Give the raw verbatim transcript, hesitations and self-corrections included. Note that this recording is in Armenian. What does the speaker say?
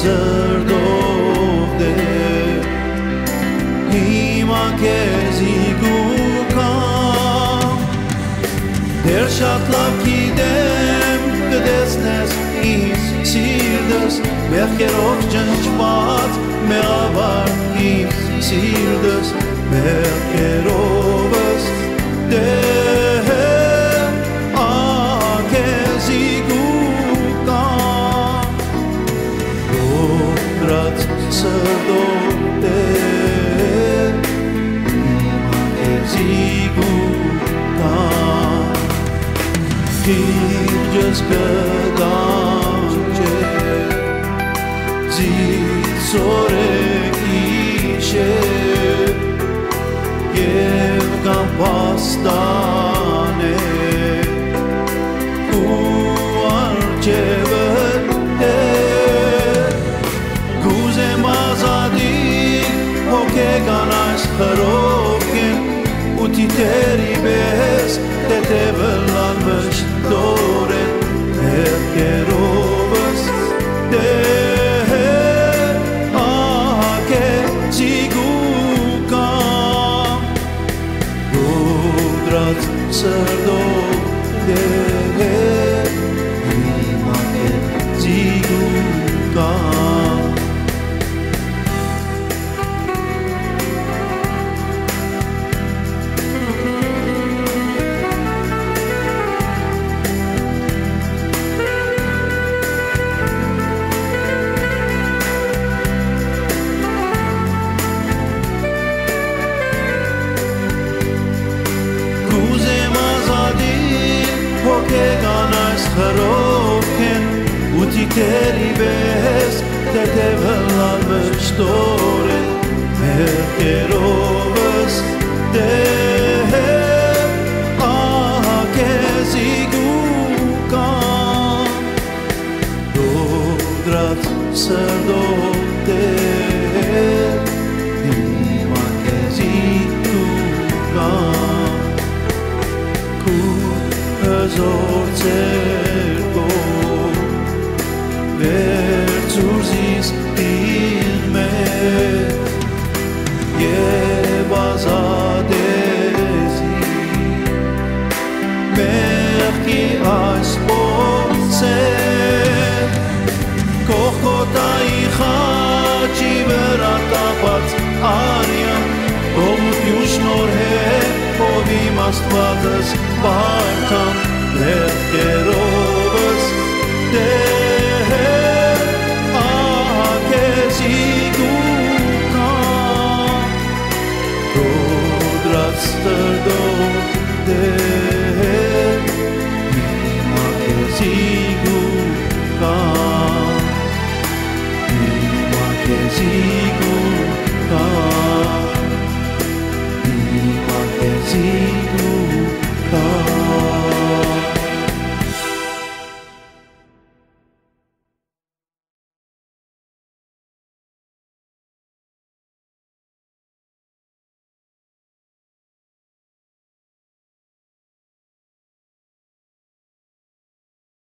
սրտով դեր հիմա քեզի գուքամ դեր շատ լավ գիտեմ կտեսնես ինձ սիրտս մեղքերով ճնճված մեղավոր ինձ սիրտս մեղքերովս դեր աքեզի գուքամ Ոտրած սրտով դեր հիմա քեզի գուքամ Քիրջս կդանջե Զիցորեք իշեր Եվ կամ պաստանե Ու արջևը դեր Գուզեմ ազադին հոգեկան այս խրովքեն Ու թիթերի բես տետևըլան մշտորեն Մեղքերովս դեր աքեզի գուքամ Ոտրած սրտով դեր հիմա քեզի գուքամ Հոգեկան այս խրովքեն ու թիթերի բես տետևըլան մշտորեն մեղքերովս դեր աքեզի գուքամ Ոտրած սրտով դեր հիմա քեզի գուքամ Հզոր ծերկով վերցուրզիս իր մեր և ազատեզի մեղքի այս փորձեր Կողքոտայի խաչի վրա տապած արյան Ողնուտյուն շնորհեր ով իմ Աստվածս բարդամ Մեղքերովս դեր